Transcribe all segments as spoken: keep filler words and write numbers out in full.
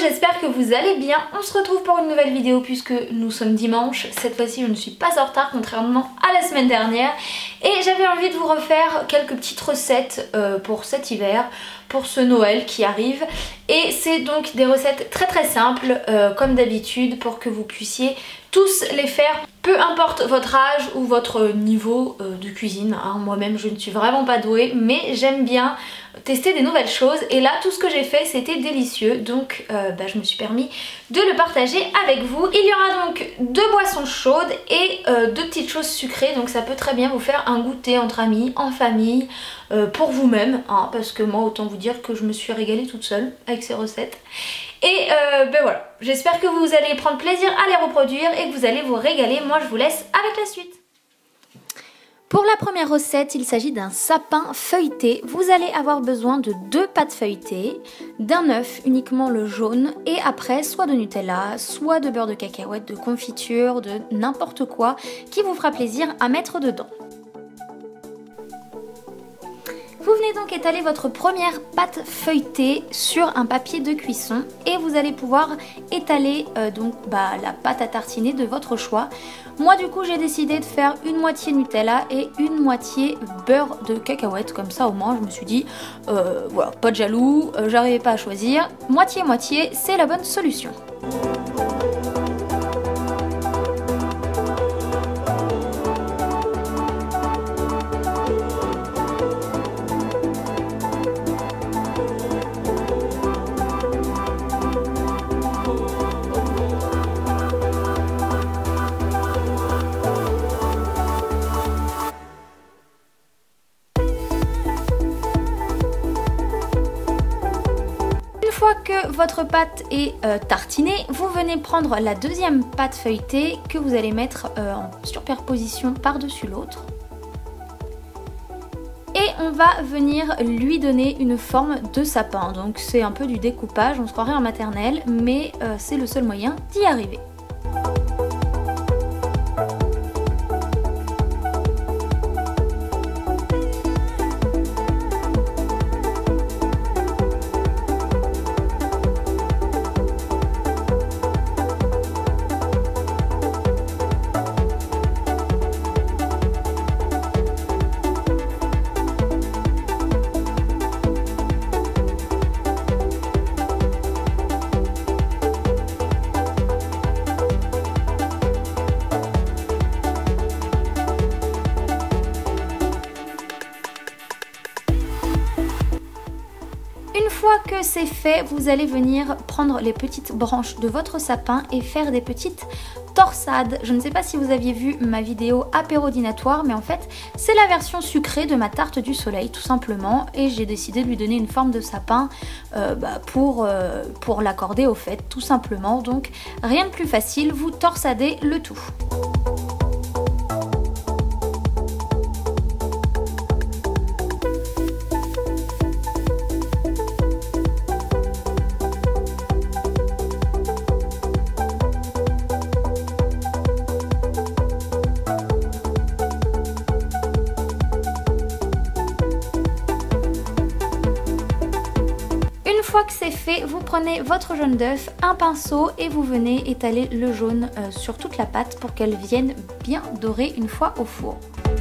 j'espère que vous allez bien. On se retrouve pour une nouvelle vidéo puisque nous sommes dimanche. Cette fois-ci je ne suis pas en retard contrairement à la semaine dernière. Et j'avais envie de vous refaire quelques petites recettes euh, pour cet hiver, pour ce Noël qui arrive. Et c'est donc des recettes très très simples euh, comme d'habitude pour que vous puissiez tous les faire. Peu importe votre âge ou votre niveau euh, de cuisine, hein. Moi-même je ne suis vraiment pas douée mais j'aime bien tester des nouvelles choses et là tout ce que j'ai fait c'était délicieux donc euh, bah, je me suis permis de le partager avec vous. Il y aura donc deux boissons chaudes et euh, deux petites choses sucrées, donc ça peut très bien vous faire un goûter entre amis, en famille, euh, pour vous-même, hein, parce que moi autant vous dire que je me suis régalée toute seule avec ces recettes. Et euh, ben voilà, j'espère que vous allez prendre plaisir à les reproduire et que vous allez vous régaler. Moi je vous laisse avec la suite. Pour la première recette, il s'agit d'un sapin feuilleté. Vous allez avoir besoin de deux pâtes feuilletées, d'un œuf, uniquement le jaune, et après soit de Nutella, soit de beurre de cacahuète, de confiture, de n'importe quoi qui vous fera plaisir à mettre dedans. Vous venez donc étaler votre première pâte feuilletée sur un papier de cuisson et vous allez pouvoir étaler euh, donc bah, la pâte à tartiner de votre choix. Moi du coup j'ai décidé de faire une moitié Nutella et une moitié beurre de cacahuète, comme ça au moins je me suis dit euh, voilà, pas de jaloux, euh, j'arrivais pas à choisir, moitié moitié c'est la bonne solution. Une fois que votre pâte est euh, tartinée, vous venez prendre la deuxième pâte feuilletée que vous allez mettre euh, en superposition par-dessus l'autre. Et on va venir lui donner une forme de sapin. Donc c'est un peu du découpage, on se croirait en maternelle, mais euh, c'est le seul moyen d'y arriver. Une fois que c'est fait, vous allez venir prendre les petites branches de votre sapin et faire des petites torsades. Je ne sais pas si vous aviez vu ma vidéo apéro dînatoire, mais en fait c'est la version sucrée de ma tarte du soleil tout simplement, et j'ai décidé de lui donner une forme de sapin euh, bah, pour, euh, pour l'accorder aux fêtes tout simplement. Donc rien de plus facile, vous torsadez le tout. Une fois que c'est fait, vous prenez votre jaune d'œuf, un pinceau et vous venez étaler le jaune euh, sur toute la pâte pour qu'elle vienne bien dorée une fois au four.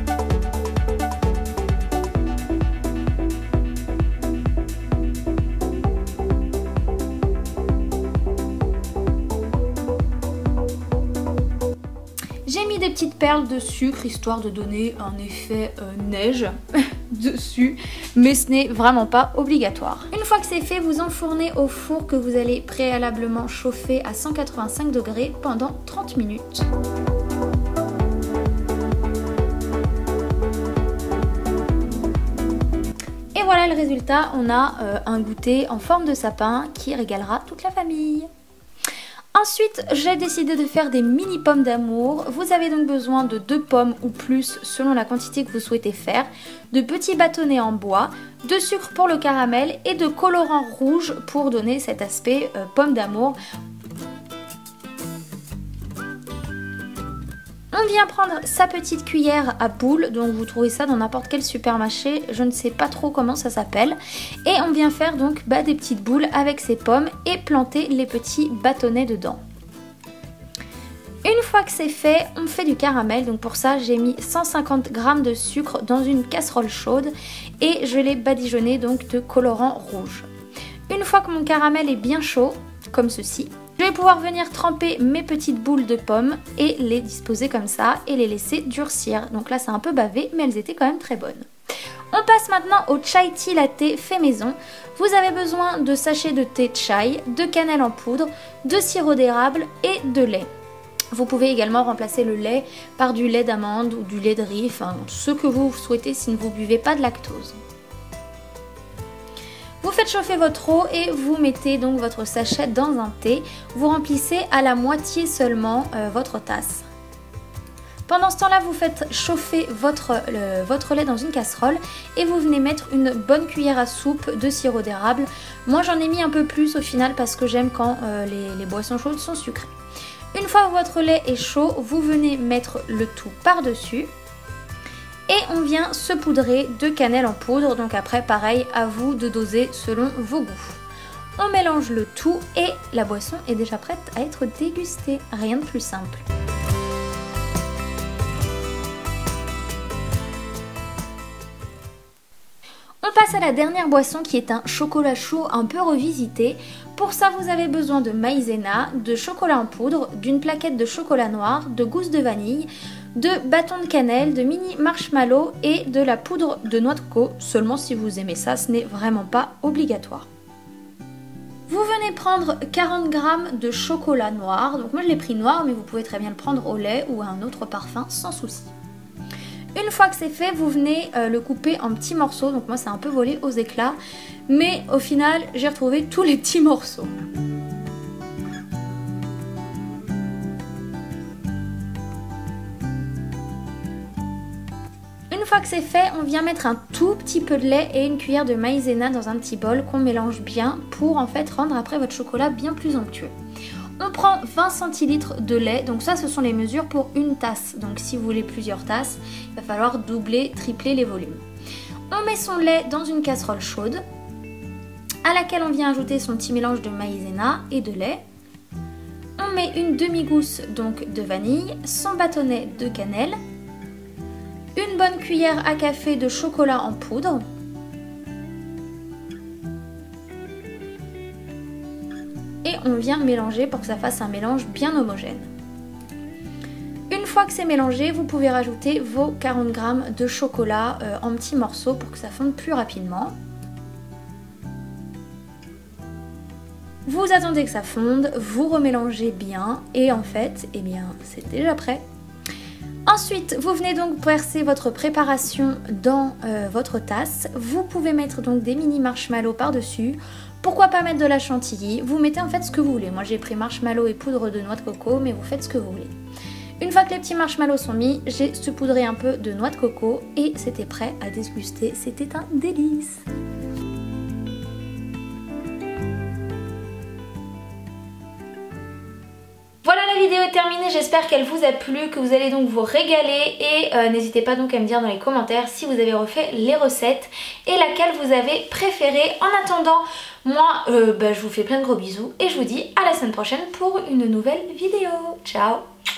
J'ai mis des petites perles de sucre histoire de donner un effet euh, neige dessus, mais ce n'est vraiment pas obligatoire. Une fois que c'est fait, vous enfournez au four que vous allez préalablement chauffer à cent quatre-vingt-cinq degrés pendant trente minutes. Et voilà le résultat, on a euh, un goûter en forme de sapin qui régalera toute la famille. Ensuite, j'ai décidé de faire des mini pommes d'amour. Vous avez donc besoin de deux pommes ou plus selon la quantité que vous souhaitez faire, de petits bâtonnets en bois, de sucre pour le caramel et de colorant rouge pour donner cet aspect euh, pomme d'amour. On vient prendre sa petite cuillère à boules, donc vous trouvez ça dans n'importe quel supermarché, je ne sais pas trop comment ça s'appelle. Et on vient faire donc bah, des petites boules avec ces pommes et planter les petits bâtonnets dedans. Une fois que c'est fait, on fait du caramel. Donc pour ça, j'ai mis cent cinquante grammes de sucre dans une casserole chaude et je l'ai badigeonné donc de colorant rouge. Une fois que mon caramel est bien chaud, comme ceci, je vais pouvoir venir tremper mes petites boules de pommes et les disposer comme ça et les laisser durcir. Donc là, c'est un peu bavé, mais elles étaient quand même très bonnes. On passe maintenant au chai tea latte fait maison. Vous avez besoin de sachets de thé chai, de cannelle en poudre, de sirop d'érable et de lait. Vous pouvez également remplacer le lait par du lait d'amande ou du lait de riz, enfin ce que vous souhaitez si vous ne buvez pas de lactose. Vous faites chauffer votre eau et vous mettez donc votre sachet dans un thé. Vous remplissez à la moitié seulement euh, votre tasse. Pendant ce temps-là, vous faites chauffer votre, le, votre lait dans une casserole et vous venez mettre une bonne cuillère à soupe de sirop d'érable. Moi j'en ai mis un peu plus au final parce que j'aime quand euh, les, les boissons chaudes sont sucrées. Une fois que votre lait est chaud, vous venez mettre le tout par-dessus et on vient saupoudrer de cannelle en poudre. Donc après, pareil, à vous de doser selon vos goûts. On mélange le tout et la boisson est déjà prête à être dégustée. Rien de plus simple. On passe à la dernière boisson qui est un chocolat chaud un peu revisité. Pour ça, vous avez besoin de maïzena, de chocolat en poudre, d'une plaquette de chocolat noir, de gousse de vanille, de bâtons de cannelle, de mini marshmallow et de la poudre de noix de coco. Seulement si vous aimez ça, ce n'est vraiment pas obligatoire. Vous venez prendre quarante grammes de chocolat noir. Donc moi je l'ai pris noir, mais vous pouvez très bien le prendre au lait ou à un autre parfum sans souci. Une fois que c'est fait, vous venez euh, le couper en petits morceaux. Donc moi c'est un peu volé aux éclats, mais au final j'ai retrouvé tous les petits morceaux. Une fois que c'est fait, on vient mettre un tout petit peu de lait et une cuillère de maïzena dans un petit bol qu'on mélange bien pour en fait rendre après votre chocolat bien plus onctueux. On prend vingt centilitres de lait, donc ça ce sont les mesures pour une tasse. Donc si vous voulez plusieurs tasses, il va falloir doubler, tripler les volumes. On met son lait dans une casserole chaude, à laquelle on vient ajouter son petit mélange de maïzena et de lait. On met une demi-gousse donc de vanille, son bâtonnet de cannelle, une bonne cuillère à café de chocolat en poudre, et on vient mélanger pour que ça fasse un mélange bien homogène. Une fois que c'est mélangé, vous pouvez rajouter vos quarante grammes de chocolat euh, en petits morceaux pour que ça fonde plus rapidement. Vous attendez que ça fonde, vous remélangez bien et en fait, eh bien, c'est déjà prêt. Ensuite, vous venez donc verser votre préparation dans euh, votre tasse. Vous pouvez mettre donc des mini marshmallows par-dessus. Pourquoi pas mettre de la chantilly? Vous mettez en fait ce que vous voulez. Moi j'ai pris marshmallow et poudre de noix de coco, mais vous faites ce que vous voulez. Une fois que les petits marshmallows sont mis, j'ai saupoudré un peu de noix de coco et c'était prêt à déguster. C'était un délice! Voilà, la vidéo est terminée, j'espère qu'elle vous a plu, que vous allez donc vous régaler et euh, n'hésitez pas donc à me dire dans les commentaires si vous avez refait les recettes et laquelle vous avez préférée. En attendant, moi euh, bah, je vous fais plein de gros bisous et je vous dis à la semaine prochaine pour une nouvelle vidéo. Ciao!